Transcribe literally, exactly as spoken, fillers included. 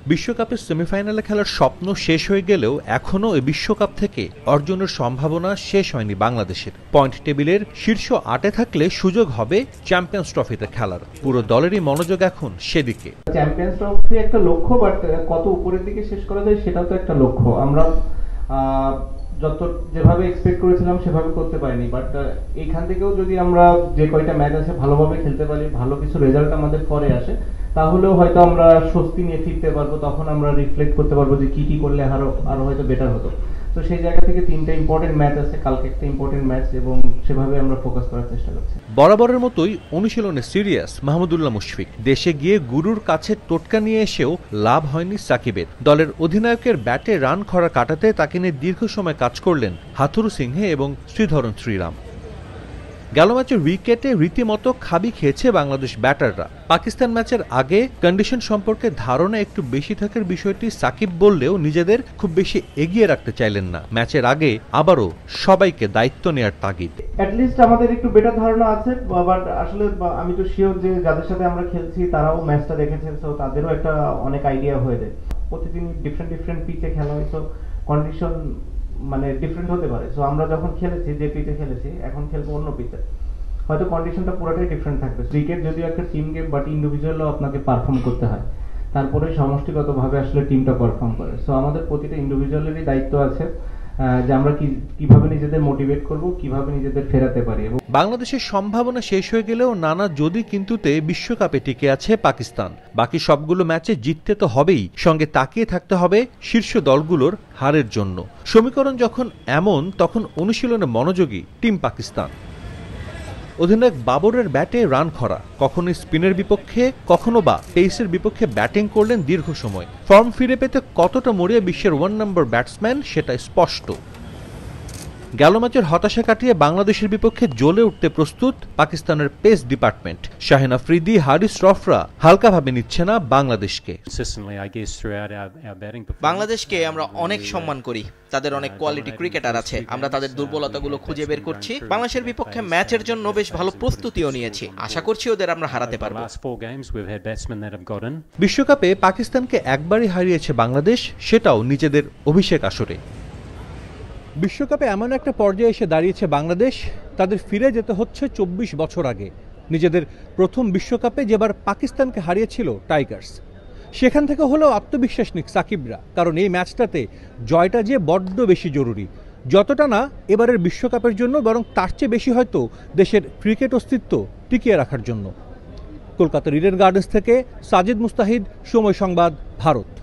বিশ্বকাপের সেমিফাইনালে খেলার স্বপ্ন শেষ হয়ে গেলেও এখনও এই বিশ্বকাপ থেকে অর্জনের সম্ভাবনা শেষ হয়নি বাংলাদেশের। পয়েন্ট টেবিলের শীর্ষ আটে থাকলে সুযোগ হবে চ্যাম্পিয়ন্স ট্রফিতে খেলার। পুরো দলেরই মনোযোগ এখন সেদিকে। চ্যাম্পিয়ন্স ট্রফি একটা লক্ষ্য, বাট কত উপরের দিকে শেষ করা যায় সেটাও তো একটা লক্ষ্য। আমরা যত যেভাবে এক্সপেক্ট করেছিলাম সেভাবে করতে পারিনি, বাট এইখান থেকেও যদি আমরা যে কয়টা ম্যাচ আছে ভালোভাবে খেলতে পারি, ভালো কিছু রেজাল্ট আমাদের পরে আসে, তাহলেও হয়তো আমরা স্বস্তি নিয়ে ফিরতে পারবো। তখন আমরা রিফ্লেক্ট করতে পারবো যে কি কি করলে আরো আরো হয়তো বেটার হতো। তো সেই জায়গা থেকে তিনটা ইম্পর্টেন্ট ম্যাচ আছে, কালকে একটা ইম্পর্টেন্ট ম্যাচ, এবং সেভাবে আমরা ফোকাস করার চেষ্টা করছি। বরাবরের মতোই অনুশীলনে সিরিয়াস মাহমুদুল্লাহ মুশফিক। দেশে গিয়ে গুরুর কাছে টোটকা নিয়ে এসেও লাভ হয়নি সাকিবের। দলের অধিনায়কের ব্যাটে রান খরা কাটাতে তাকে নিয়ে দীর্ঘ সময় কাজ করলেন হাথুরু সিংহে এবং শ্রীধরন শ্রীরাম। গেল ম্যাচের উইকেটে রীতিমতো খাবি খেয়েছে বাংলাদেশ ব্যাটাররা। পাকিস্তান ম্যাচের আগে কন্ডিশন সম্পর্কে ধারণা একটু বেশি থাকার বিষয়টি সাকিব বললেও নিজেদের খুব বেশি এগিয়ে রাখতে চাইলেন না। ম্যাচের আগে আবারও সবাইকে দায়িত্ব নেয়ার তাগিদ। অ্যাটলিস্ট আমাদের একটু বেটার ধারণা আছে, বাট আসলে আমি তো শিওর যে যাদের সাথে আমরা খেলছি তারাও ম্যাচটা দেখেছেন, তো তাদেরও একটা অনেক আইডিয়া হয়ে যায়। প্রতিদিন ডিফারেন্ট ডিফারেন্ট পিচে খেলা হয়, তো কন্ডিশন মানে ডিফারেন্ট হতে পারে। সো আমরা যখন খেলেছি যে পিচে খেলেছি, এখন খেলবো অন্য পিচে, হয়তো কন্ডিশনটা পুরোটাই ডিফারেন্ট থাকবে। ক্রিকেট যদিও একটা টিম গেম, বাট ইন্ডিভিজুয়ালও আপনাকে পারফর্ম করতে হয়, তারপরে সমষ্টিগতভাবে আসলে টিমটা পারফর্ম করে। সো আমাদের প্রতিটা ইন্ডিভিজুয়ালেরই দায়িত্ব আছে যে আমরা কিভাবে নিজেদের মোটিভেট করব, কিভাবে নিজেদের ফেরাতে পারি। বাংলাদেশের সম্ভাবনা শেষ হয়ে গেলেও নানা যদি কিন্তুতে বিশ্বকাপে টিকে আছে পাকিস্তান। বাকি সবগুলো ম্যাচে জিততে তো হবেই, সঙ্গে তাকিয়ে থাকতে হবে শীর্ষ দলগুলোর হারের জন্য। সমীকরণ যখন এমন, তখন অনুশীলনে মনোযোগী টিম পাকিস্তান। অধিনায়ক বাবরের ব্যাটে রান খরা, কখনো স্পিনের বিপক্ষে কখনো বা পেসের বিপক্ষে ব্যাটিং করলেন দীর্ঘ সময়। ফর্ম ফিরে পেতে কতটা মরিয়া বিশ্বের ওয়ান নম্বর ব্যাটসম্যান সেটা স্পষ্ট। গেল ম্যাচের হতাশা কাটিয়ে বাংলাদেশের বিপক্ষে জ্বলে উঠতে প্রস্তুত পাকিস্তানের পেস ডিপার্টমেন্ট। শাহিন আফ্রিদি, হারিস রফরা হালকাভাবে নিচ্ছে না বাংলাদেশকে। বাংলাদেশকে আমরা অনেক সম্মান করি, তাদের অনেক কোয়ালিটি ক্রিকেটার আছে। আমরা তাদের দুর্বলতাগুলো খুঁজে বের করছি। বাংলাদেশের বিপক্ষে ম্যাচের জন্য বেশ ভালো প্রস্তুতিও নিয়েছি। আশা করছি ওদের আমরা হারাতে পারবো। বিশ্বকাপে পাকিস্তানকে একবারই হারিয়েছে বাংলাদেশ, সেটাও নিজেদের অভিষেক আসরে। বিশ্বকাপে এমন একটা পর্যায়ে এসে দাঁড়িয়েছে বাংলাদেশ, তাদের ফিরে যেতে হচ্ছে চব্বিশ বছর আগে। নিজেদের প্রথম বিশ্বকাপে যেবার পাকিস্তানকে হারিয়েছিল টাইগার্স, সেখান থেকে হলেও আত্মবিশ্বাস নিক সাকিবরা, কারণ এই ম্যাচটাতে জয়টা যে বড্ড বেশি জরুরি। যতটা না এবারের বিশ্বকাপের জন্য, বরং তার চেয়ে বেশি হয়তো দেশের ক্রিকেট অস্তিত্ব টিকিয়ে রাখার জন্য। কলকাতার ইডেন গার্ডেন্স থেকে সাজিদ মুস্তাহিদ, সময় সংবাদ, ভারত।